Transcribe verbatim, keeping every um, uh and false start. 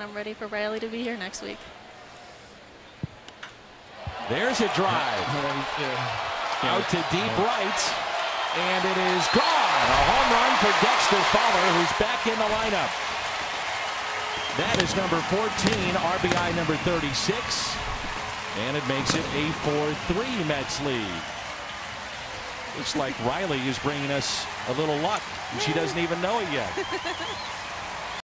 I'm ready for Riley to be here next week. There's a drive out to deep right, and it is gone. A home run for Dexter Fowler, who's back in the lineup. That is number fourteen, R B I number thirty-six, and it makes it a four three Mets lead. Looks like Riley is bringing us a little luck, and she doesn't even know it yet.